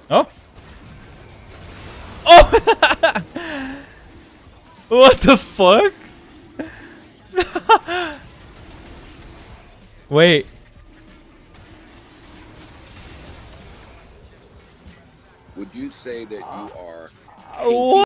Oh. Oh. What the fuck? Wait. Would you say that you are What?